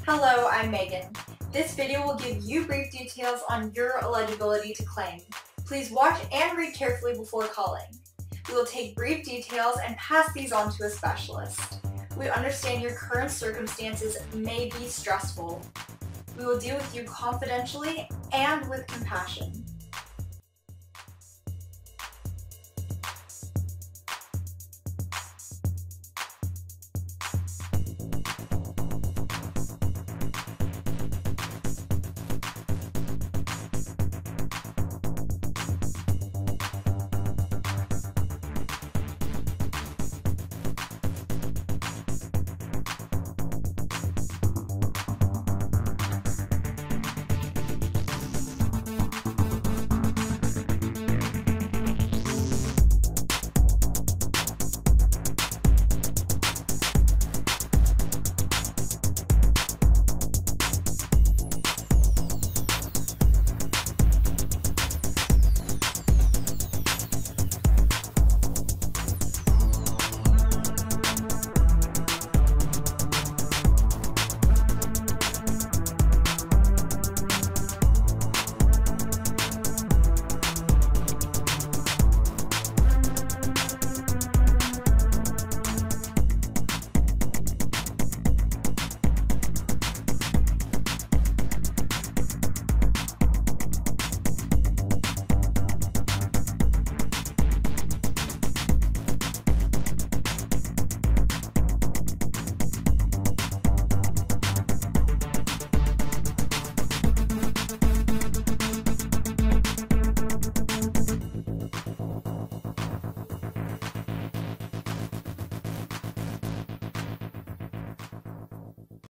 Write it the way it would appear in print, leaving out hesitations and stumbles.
Hello, I'm Megan. This video will give you brief details on your eligibility to claim. Please watch and read carefully before calling. We will take brief details and pass these on to a specialist. We understand your current circumstances may be stressful. We will deal with you confidentially and with compassion.